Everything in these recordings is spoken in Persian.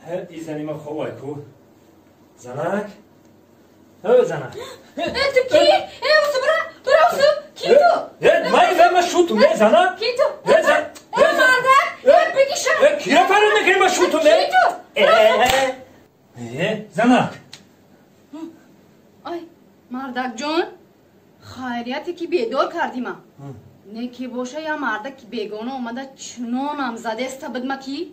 این زنی ما خواه کو زنک او زنک تو کی؟ اوسو برا اوسو کی تو؟ ما شوتم نه زنک کی تو؟ مردک بگی شم کی را فرار میکنی ما شوتم نه کی تو؟ زنک آی مردک جون خیریتی که بیدار کردیم نه که باشه یا مردک که بیگانه اومده چنانم زده است بدمکی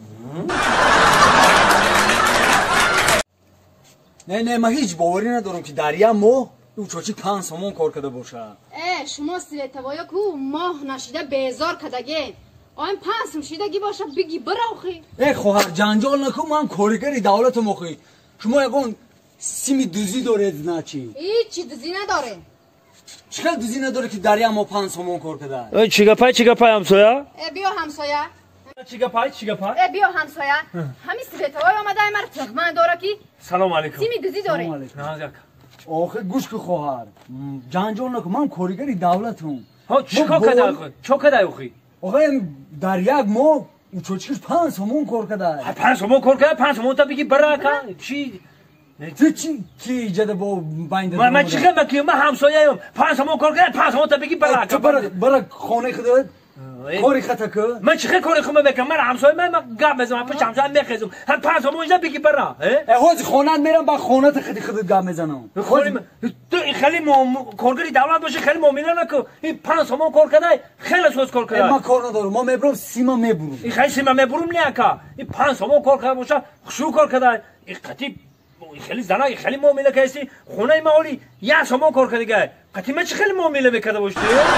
نه من هیچ باوری ندارم که در یه ماه او چوچی 5 سومون کار کرده باشه. شما سلیتوایا کو ماه نشیده بیزار کدگه آیم 5 سوم شیدگی باشه بگی براخی خواهر جنجال نکن من کارگری دولت مخی شما یکون سیمی دوزی دارید نه چی؟ هیچی دوزی نداره چقدر دوزی نداره که در یه ماه 5 سومون کار کرده؟ چیگا پای همسایه؟ بیا همسایه چیگا پای بیا همسایه همین سلیتوای آمده مرا تخمه داره کی سلام علیکم سیمی دوزی داره آخه گوش که خواهر جنجال نکن من کارگری دولتم ها چیکار کرده چیکار کرده اخی آقا در یک ماه او چوچیش 5 سومون کار کرده 5 سومون کار کرده 5 سومون تا بگی برا چی تو چی کی ایجاد با بایند من چیکار میکنم من همسایه ام 5 سومون کار کرده 5 سومون تا بگی برا خانه خودت کاری خطا که من چیکار کاری خودم میکنم من همسایه من گپ بزنم پشت همسایه میخزم هم 5 سومون اینجا بگی برا هاج خانه میرم با خانه خودت گپ میزنم تو خیلی کارگری دولت باشه خیلی مؤمنه نکو این 5 سومون کار کرده خیلی سوز کار کرده من کار ندارم ما میبرم سیما میبرم این خیلی سیما میبرم نه که این 5 سومون کار کرده باشه شروع کار کرده این قطعی خیلی زنای خیلی مؤمنه که هستی خونه ما ولی یه سومون کار کرده قطعی من چه خیلی مؤمنه میکرده باشی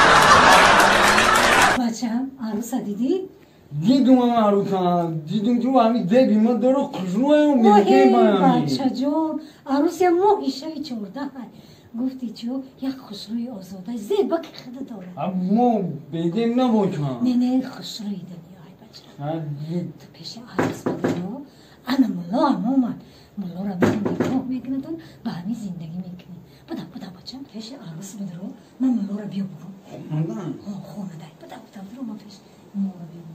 بچه‌م عروس دیدی؟ دیدم عروسم دیدم تو همین دبی ما داره خوشرویم میگه من بچه جون عروس یا موهیشه 14 گفتی چو یک خوشروی آزاده زیبا که خدا داره اما بگیم نباشم نه خوشروی دنیای بچه تو پیش عروس بگو انا ملا هم اومد ملا را میگم نگاه میکنه با همین زندگی میکنه بدا بچه پیش عروس بدرو من ملا را بیا برو خونه دای بدا برو ما پیش ملا را بیا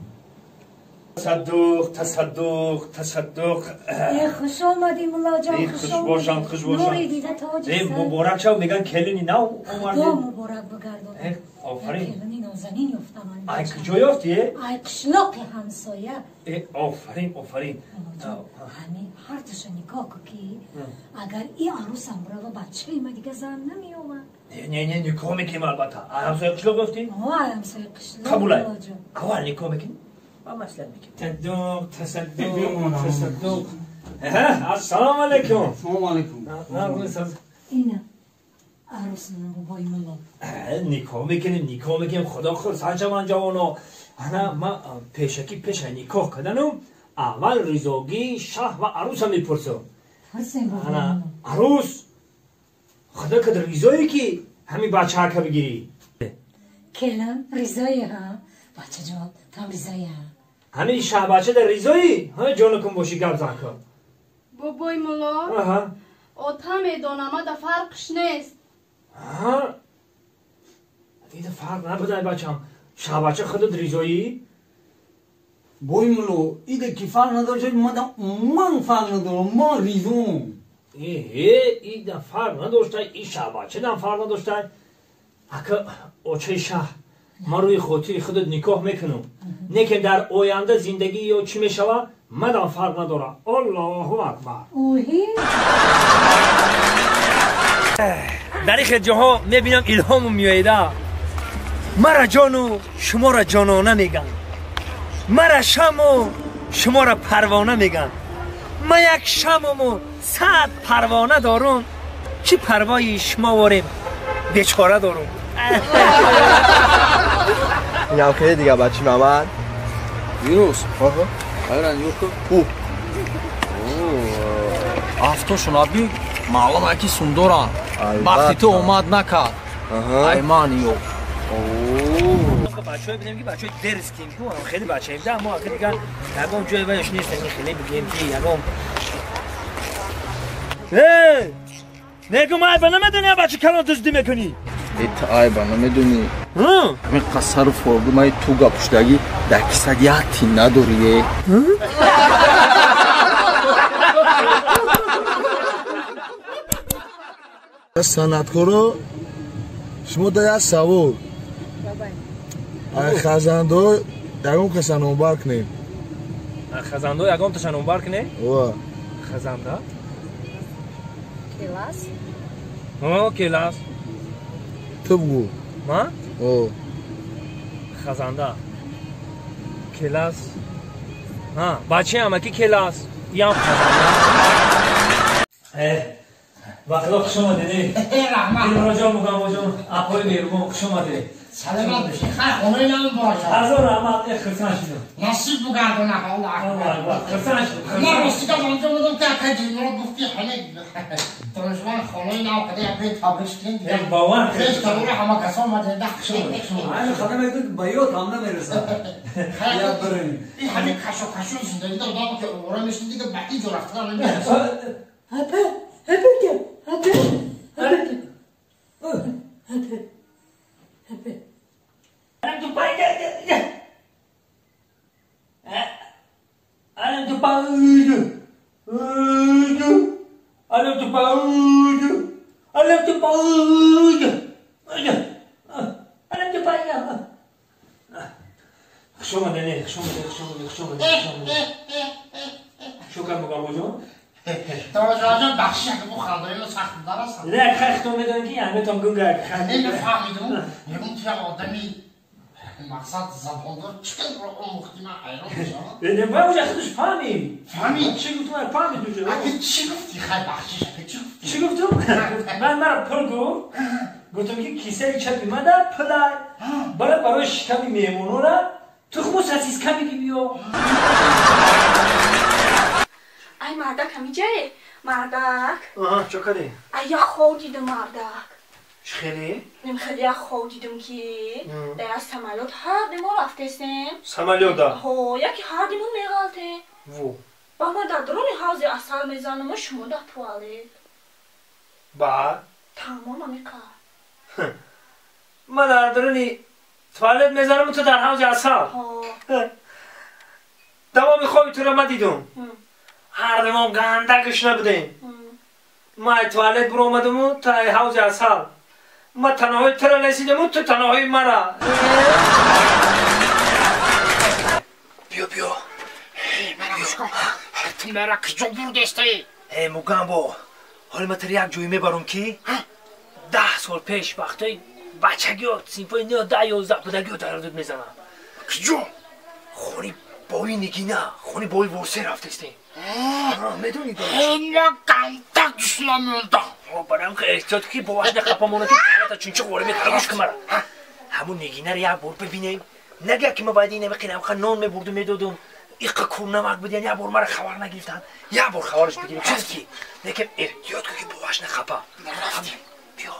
تصدق خوش آمدی ملا جان خوش باشم نوری دیده تاج مبارک شو میگن کلینی نو اومدی خدا مبارک بگردون آفرین کلینی نازنین یافتم ای کجا یافتی ای قشلاق همسایه آفرین همین هر توش نگاه کی اگر این عروس امرا و بچه ما دیگه زن نمی اومد نه نکاح میکنیم البته همسایه قشلاق گفتی همسایه قشلاق قبوله اول نکاح میکنیم با مسئله میکنیم تصدق السلام علیکم سلام علیکم اینه عروس بابای ملا نکاح میکنیم خدا خود سرجوان جوانو انا ما پیش نکاح کردنم اول ریزاگی شه و عروس هم میپرسم انا عروس خدا کد ریزایی که همین بچه ها که بگیری کلم ریزایی ها بچه جان تم ریزایی ها همین شه بچه در ریزایی جانکم باشی گپ زن کن بابای ملا آتا میدانم دا فرقش نیست دیده فرق نبوده بچم شه بچه خودت ریزایی بای ملو ایده که فرق نداره من فرق ندارم من ریزم ایده فرق نداشته این شه بچه دم فرق نداشته اگه اوچه شه من روی خاطر خودت نکاح میکنم نیکن در آینده زندگی یا چی میشوه من فرق نداره الله اکبر در این جاها میبینم الهام میایده مرا جانو شما را جانانه میگن مرا شمو شما را پروانه میگن من یک شمو 100 پروانه دارم چی پروای شما واریم بیچاره دارم این هم که دیگه بچه محمد ویروس hayran yok bu avtoshun abi ma'lum ki sundora vaqti omad nakard ayman yo'q بچه‌ها ببینیم که بچه‌ها درس کیم که خیلی بچه‌ایم ده اما آخه دیگه یگام جای وایش نیست خیلی بگیم که یگام نگم ayba نمیدونی بچه کلان دزدی میکنی ایت ayba نمیدونی همین قصه رو فرگو مایی تو گپشتگی در کسد یه تی نداری санаткоро шумо да як савол хазандо ягон касанонбар кунем. Хазандо ягон ташанонбар кунем? ва хазанда Келас? келас. ту бгӯ. Ман? хазанда келас. бачаи амаки келас. ям хазанда. вақтло хуш омадед. илмуроҷон мугамоҷон апои меҳрубон хуш омадед. سلامت باشی خیلی خونه نام باشه هزار رحمت خرسان شدم نصیب بگردونه الله خرسان شدم من راستی آنجا بودم که تجیب رو گفتی همه ترجمان خونه نام کده یک بیت تابرش کنید باور خیلی تبوره همه کسا آمده ده این خانم ایتون بیات هم نمیرسه یا برین این همه کشو زندگی دار دارم که اوره میشن دیگه بحی جو رفتن نمیرسه Alam tu pai Alam tu pai Alam tu pai Alam tu pai Alam tu pai Şoma dene şoma Şoka mugamojon توجه بخشی که بو خاندایی سخت دارست نه خختم میدونی که همه تام گنگ نمیفهمیدم یکم توی آدمی مقصد زباندار چقدر رو مختی من حیران میشم نه باید خودش فهمید فهمید چی گفتم فهمید تو اگه چی گفتی خیلی بخشیش چی گفتم من مرا پل گفتم که کیسه چپی مده پلای برای شکمی میمونو را تخمو ساسیس کمی بیو ای مردک همی جایی؟ مردک؟ چه کردی؟ ای خواه دیدم مردک خیلی؟ نیم خیلی خواه دیدم که در از سمالیات هر دیمون رفته استیم سمالیات دا؟ یکی هر دیمون میغالته وو با من در درون حوض اصل میزنم و شما در توالید بعد؟ تمام میکار من در درونی توالت میزنم تو در حوض اصل دوامی خوابی تو را ما دیدم هر دیمون گندگش نبودیم ما توالت برو آمدم تا حوض اصل ما تنهایی ترا نسیدم تو تنهایی مرا بیا تو مرا کجا برده استی؟ موگامبو حالا ما تر یک جوی میبرم که 10 سال پیش وقتی بچگیات سینفای 10-11 بودگی در حدود میزنم کجا؟ خونی بایی نگینه خونی بایی ورسه رفتستیم میدونی داشت ما گندگ دشنم میوندم برام که احتیاط که باید نخپامونه تو تا چونچه غوره میترگوش که مرا همون نگینه رو یک بار ببینیم نگه که ما باید اینه بقینه نان میبردم میدادم ایقا کور نمک بودین یک بار مرا خبر نگرفتن یک بار خبرش بگیریم چیز که لیکن احتیاط که باید نخپا بیا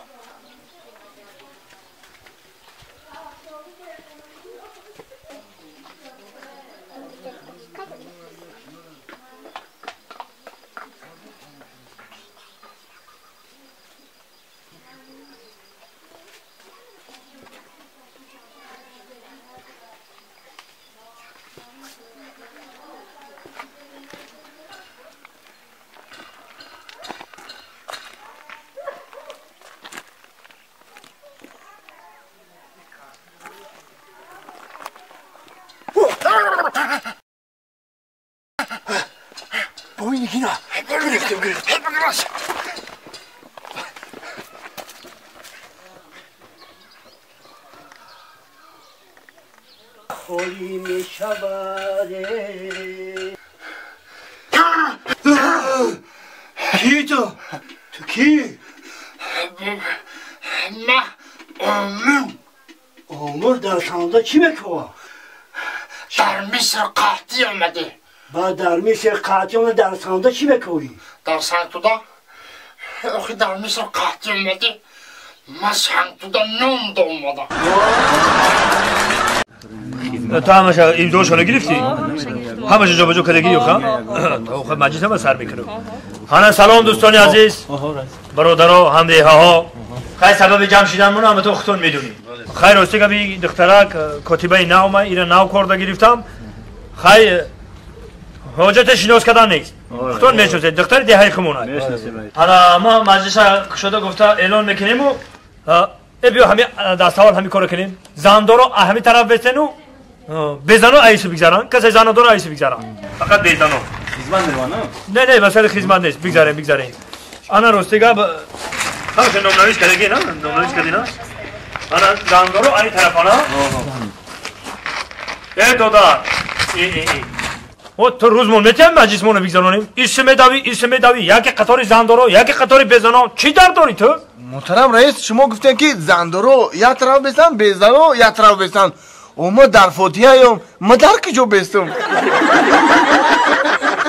بایی نگینا گرفتم خوری می شود کی تو کی؟ من آمر در کانادا چی میکنه؟ در مصر قحطی آمده بعد در مصر قحطی آمده در کانادا چی میکنی؟ در سنتودا آخه در مصر قحطی آمده من سنتودا نام دا اومدم تو همش این دو شاله گرفتی؟ همش جا بجا کدگی یخم؟ تو خود مجلس هم سر میکنم هانا سلام دوستانی عزیز برادرها همدیه ها خیلی سبب جمع شدن منو همه تو خودتون میدونیم خیلی راستی که بی دخترک کاتبه نو ما ایره نو کارده گرفتم خیلی حاجت شناس کردن نیست хто мешнасед духтари деҳаи хумона ҳана ма маҷлиса кушода гуфта эълон мекунему биё ҳами дастаҳол ҳами коро кунем зандоро ҳами тараф бесену безано айси бигзаран касе занадоро айси бигзаран фақат безано не масъалаи хизмат нест бигзарем ана ростига ҳамаша номнавис кардаги на номнавис карди на ана зандоро ани тарафона дода то рӯзмон метиҳам маҷлисмона бигзаронем исмедавӣ яке қатори зандоро яке қатори безано чӣ дар дорӣ ту محترم رئیس شما گفتن که زندارو یک طرف بستن بیزدارو یک طرف بستن و ما در فاتحه هم ما در کجا بستم